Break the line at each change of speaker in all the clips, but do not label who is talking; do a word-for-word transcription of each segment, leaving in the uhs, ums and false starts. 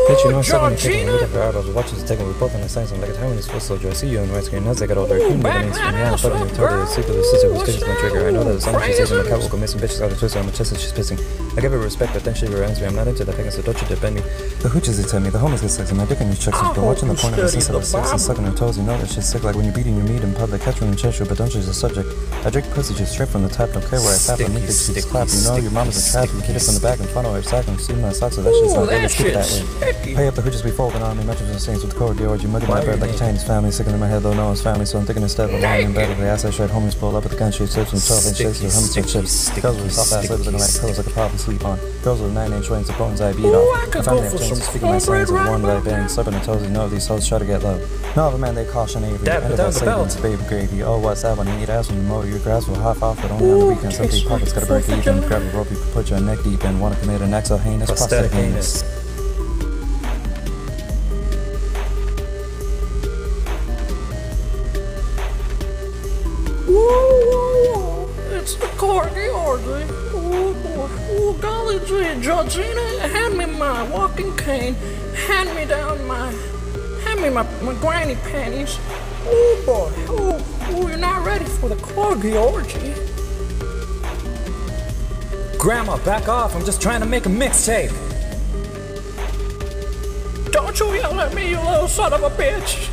Bitch, you know,
Ooh,
second taking a look
Georgina.
at her eyeballs, watches it taking with both, and I sang something like a time when he's supposed to I see you on widescreen. As I got older, I couldn't get
back
an
that
from yeah,
ass
fucking
up,
retarded.
girl.
The secret of the sister was
What's
kissing my trigger. I know that as long as she's taking my cat will go missing. Bitches got a twist on my chest and she's pissing. I give her respect, but then she reminds me I'm not into that thing, so don't you dip any. The hooches they tell me, the homies get sex, and my dick in these chicks has been watching the porn of the sister with sex and sucking her toes. You know that shit's sick, like when you're beating your meat in public, catch her in the chest, but don't change the subject. I drink pussy just straight from the tap, don't care where I tap, I make it keeps clap. You know your mama's a trap, you get it from the back and funnel her sack and steam my socks, so that shit's not really keep it that way. Pay up the hooches we folding on me, matches and saints with Corgi Orgy, mugging my bird like a Chinese family, sticking in my head though no one's family, so I'm thinking instead of lying in bed with the ass I shred, homies pull up with the gun shoot tips and twelve inch shakes with hummus and chips. Girls with soft ass lips looking like pillows I could probably sleep on. Girls with nine inch wings, the bones I beat off. I finally have changed to speak of my slangs with one that I bang, slipping the toes, you know these hoes try to get low. No other man they call Sean Avery, end of that savings, baby gravy. Oh, what's that when you eat ass when you mow your grass will hop off, but only on the weekend. Some deep pockets gotta break even, grab a rope, you can put your neck deep in, wanna commit an exo heinous prosthetic anus.
Whoa, it's the Corgi Orgy. Oh boy, oh golly gee, Georgina, hand me my walking cane, hand me down my, hand me my, my granny panties. Oh boy, oh, oh, you're not ready for the Corgi Orgy.
Grandma, back off, I'm just trying to make a mixtape.
Don't you yell at me, you little son of a bitch.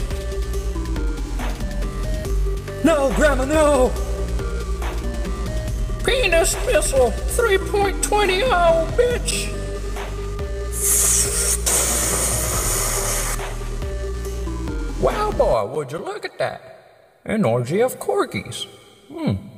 No, Grandma, no!
Penis missile three point two oh, bitch! Wow, boy, would you look at that? An orgy of corgis. Hmm.